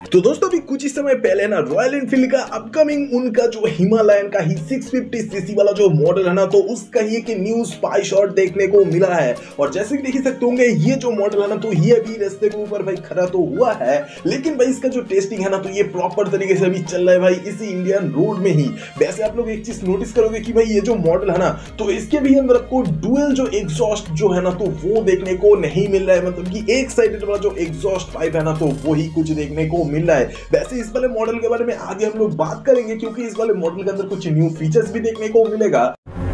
तो दोस्तों अभी कुछ ही समय पहले ना रॉयल एनफील्ड का अपकमिंग उनका जो हिमालयन का ही 650 सीसी वाला जो मॉडल है ना, तो उसका ही एक न्यू स्पाई शॉट देखने को मिला है। और जैसे कि देख सकते होंगे ये जो मॉडल है ना, तो ये अभी रास्ते के ऊपर भाई खड़ा तो हुआ है, लेकिन भाई इसका जो टेस्टिंग है ना, तो ये प्रॉपर तरीके से अभी चल रहा है भाई इसी इंडियन रोड में ही। वैसे आप लोग एक चीज नोटिस करोगे कि भाई ये जो मॉडल है ना, तो इसके भी अंदर आपको डुअल जो एग्जॉस्ट जो है ना, तो वो देखने को नहीं मिल रहा है। मतलब कि एक साइडेड वाला जो एग्जॉस्ट पाइप है ना, तो वो ही कुछ देखने को मिल रहा है। वैसे इस वाले मॉडल के बारे में आगे हम लोग बात करेंगे, क्योंकि इस वाले मॉडल के अंदर कुछ न्यू फीचर्स भी देखने को मिलेगा।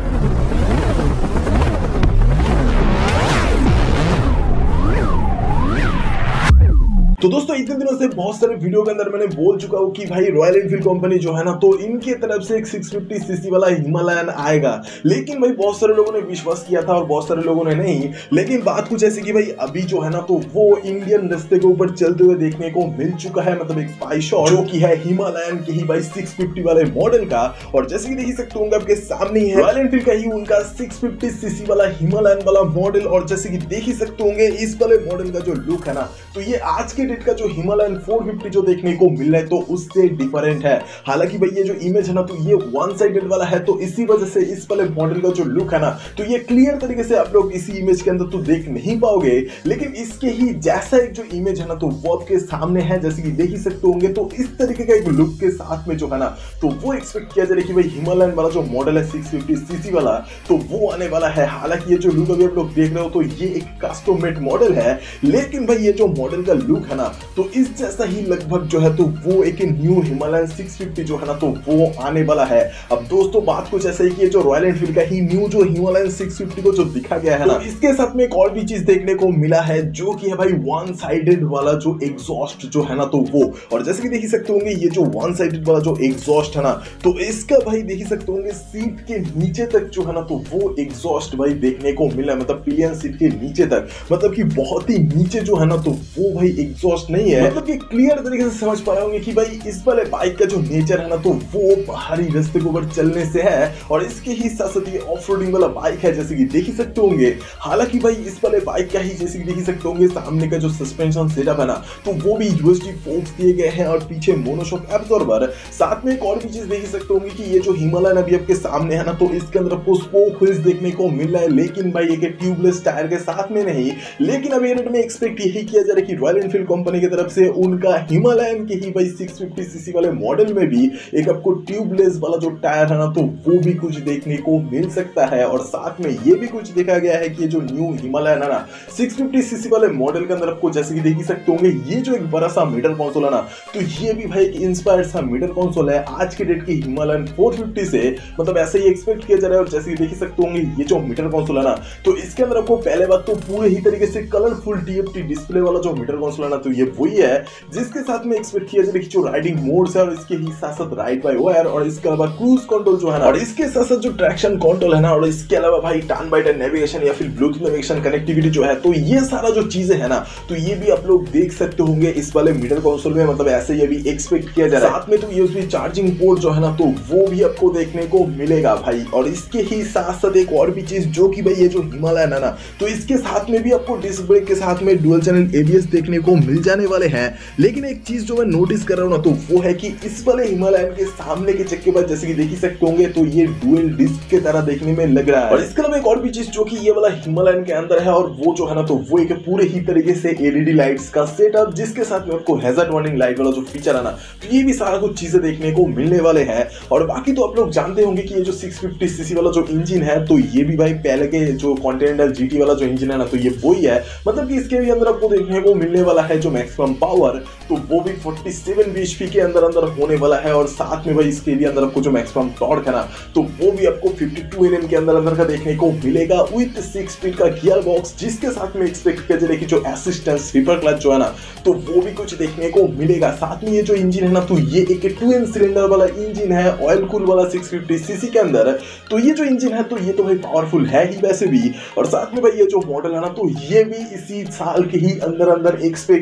तो दोस्तों इतने दिनों से बहुत सारे वीडियो के अंदर मैंने बोल चुका हूं कि भाई रॉयल एनफील्ड कंपनी जो है ना, तो इनके तरफ से एक 650 सीसी वाला हिमालयन आएगा। लेकिन भाई बहुत सारे लोगों ने विश्वास किया था और बहुत सारे लोगों ने नहीं। लेकिन बात कुछ ऐसी कि भाई अभी जो है ना, तो वो इंडियन रास्ते के ऊपर चलते हुए देखने को मिल चुका है। मतलब एक स्पाई शॉट जो कि है हिमालयन के ही भाई 650 वाले मॉडल का। और जैसे कि देख सकते होंगे आपके सामने ही है रॉयल एनफील्ड का ही उनका 650 सीसी वाला हिमालयन वाला मॉडल। और जैसे कि देख ही सकते होंगे इस वाले मॉडल का जो लुक है ना, तो ये आज के का जो हिमालयन 450 जो देखने को मिल रहा है, तो उससे डिफरेंट है। हालांकि भाई ये जो इमेज है ना, तो ये वन साइडेड वाला है, तो इसी वजह से इस वाले मॉडल का जो लुक है ना, तो ये क्लियर तरीके से आप लोग इसी इमेज के अंदर तो देख नहीं पाओगे। लेकिन इसके ही जैसा एक जो इमेज है ना, तो वो आपके सामने है, जैसे कि देख ही सकते होंगे। तो इस तरीके का एक लुक के साथ में जो है ना, तो वो एक्सपेक्ट किया जा रहा है कि भाई हिमालयन वाला जो मॉडल है 650 सीसी वाला, तो वो आने वाला है। हालांकि ये जो लुक अभी आप लोग देख रहे हो, तो ये एक कस्टम मेड मॉडल है। लेकिन भाई ये जो मॉडल का लुक है ना, तो इस जैसा ही लगभग जो है, तो वो एक न्यू हिमालयन 650 जो है ना, तो वो आने वाला है। अब दोस्तों बात कुछ ऐसा ही कि जो रॉयल एनफील्ड का ही न्यू जो हिमालयन 650 को जो दिखा गया है ना, तो इसके साथ में एक और भी चीज देखने को मिला है, जो कि है भाई वन साइडेड वाला जो एग्जॉस्ट जो है ना, तो वो। और जैसे कि देख सकते होंगे ये जो वन साइडेड वाला जो एग्जॉस्ट है ना, तो इसका भाई देख सकते होंगे सीट के नीचे तक जो है ना, तो वो एग्जॉस्ट भाई देखने को मिला है। मतलब पिलियन सीट के नीचे तक, मतलब कि बहुत ही नीचे जो है ना, तो वो भाई एग्जॉस्ट नहीं है। मतलब कि क्लियर तरीके से समझ पा रहे होंगे कि भाई इस वाले बाइक का जो नेचर है ना, तो वो पहाड़ी रास्ते के ऊपर चलने से है। और इसके ही साथ साथ ये ऑफ रोडिंग वाला बाइक है, जैसे कि देख ही सकते होंगे। हालांकि भाई इस वाले बाइक का ही जैसे कि देख ही सकते होंगे सामने का जो सस्पेंशन सेटअप है ना, तो वो भी यूएसडी फोर्क्स दिए गए हैं और पीछे मोनोशॉक एब्जॉर्बर। साथ में एक और भी चीज देख ही सकते होंगे कि ये जो हिमालयन अभी आपके सामने है ना, तो इसके अंदर आपको स्पोक व्हील्स देखने को मिल रहा है, लेकिन भाई एक ट्यूबलेस टायर के साथ में नहीं। लेकिन अभी में एक्सपेक्ट यही किया जा रहा है कि रॉयल एनफील्ड कंपनी की तरफ से उनका हिमालयन के ही भाई 650 सीसी वाले मॉडल में भी एक आपको ट्यूबलेस वाला जो टायर है ना, तो वो भी कुछ देखने को मिल सकता है। और साथ में ये भी कुछ देखा गया है कि जो न्यू हिमालयन है ना 650 सीसी वाले मॉडल के अंदर आपको जैसे कि देख ही सकते होंगे, ये जो एक बड़ा सा मिडल कंसोल है ना, तो ये भी भाई एक इंस्पायर्ड सा मिडल कंसोल है आज के डेट की हिमालयन 450 से। मतलब ऐसे ही एक्सपेक्ट किया जा रहा है। और जैसे कि देख ही सकते होंगे ये जो मिडल कंसोल है ना, तो इसके अंदर आपको पहले बात तो पूरे ही तरीके से कलरफुल TFT डिस्प्ले वाला जो मिडल कंसोल है ना, तो ये वही है जिसके साथ में एक्सपेक्ट किया जाए कि जो राइडिंग मोड्स है, और इसके ही साथ साथ राइड बाय वायर, और इसके अलावा क्रूज कंट्रोल जो है ना, और इसके साथ साथ जो ट्रैक्शन कंट्रोल है ना, और इसके अलावा भाई टर्न बाय टर्न नेविगेशन या फिर ब्लूटूथ नेविगेशन कनेक्टिविटी जो है, तो ये सारा जो चीजें है ना, तो ये भी आप लोग देख सकते होंगे इस वाले मिडल कंसोल में। मतलब ऐसे ये भी एक्सपेक्ट किया जा रहा है। साथ में तो यूएसबी चार्जिंग पोर्ट जो है ना, तो वो भी आपको देखने को मिलेगा भाई। और इसके ही साथ साथ एक और भी चीज जो कि भाई ये जो हिमालयन है ना, तो इसके साथ में भी आपको डिस्क ब्रेक के साथ में डुअल चैनल ABS देखने को मिल जाने वाले हैं। लेकिन एक चीज जो मैं नोटिस कर रहा हूं ना, तो वो है कि इस वाले हिमालयन के सामने के चक्के पर जैसे कि देख ही सकते होंगे, तो ये डुअल डिस्क के तरह देखने में लग रहा है। और इसके अलावा एक और भी चीज जो कि ये वाला हिमालयन के अंदर है, और वो जो है ना, तो वो एक पूरे ही तरीके से LED लाइट्स का सेटअप, जिसके साथ में आपको हैजर्ड वार्निंग लाइट वाला जो फीचर है ना, तो ये भी सारा कुछ चीजें देखने को मिलने वाले हैं। और बाकी तो आप लोग जानते होंगे कि ये जो 650 सीसी वाला जो इंजन है, तो ये भी भाई पहले के जो कॉन्टिनेंटल GT वाला जो इंजन है ना, तो ये वही है। मतलब कि इसके भी अंदर आपको देखने को मिलने वाला है जो मैक्सिमम पावर, तो वो भी 47 bhp के अंदर होने वाला है। और साथ में भाई इसके भी अंदर आपको जो मैक्सिमम टॉर्क है ना, तो वो भी आपको 52 Nm के अंदर का देखने को मिलेगा विद 6 स्पीड का गियर बॉक्स, जिसके साथ में एक्सपेक्ट किया जाए कि जो असिस्टेंट स्वीपर क्लच जो है ना, तो वो भी कुछ देखने को मिलेगा। साथ में ये जो इंजन है ना, तो ये एक ट्विन सिलेंडर वाला इंजन है ऑयल कूल वाला 650 सीसी के अंदर। तो ये जो इंजन है, तो ये तो भाई पावरफुल है ही वैसे भी। और साथ में भाई ये जो मॉडल है ना, तो ये भी इसी साल के ही अंदर एक्सपेक्ट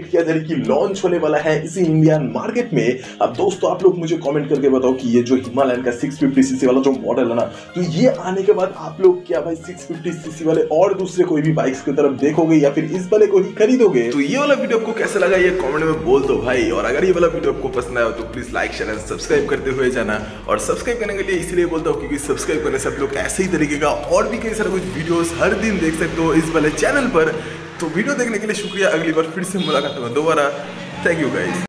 किया जा रही कि लॉन्च होने वाला है इसी इंडियन मार्केट में। अब दोस्तों आप लोग मुझे कमेंट करके बताओ कि ये जो हिमालयन का 650 सीसी वाला जो मॉडल है ना, तो ये आने के बाद आप लोग क्या भाई 650 सीसी वाले और दूसरे कोई भी बाइक्स की तरफ देखोगे या फिर इस वाले को ही खरीदोगे? तो ये वाला वीडियो आपको कैसा लगा ये कमेंट में बोल दो भाई। और अगर ये वाला वीडियो आपको पसंद आया तो please like share and subscribe करते हुए जाना। और सब्सक्राइब करने के लिए इसलिए बोलता हूँ क्योंकि सब्सक्राइब करने से आप लोग ऐसे ही तरीके का और भी कई सारे कुछ वीडियोस हर दिन देख सकते हो इस वाले चैनल पर। तो वीडियो देखने के लिए शुक्रिया। अगली बार फिर से मुलाकात होगा दोबारा। Thank you guys.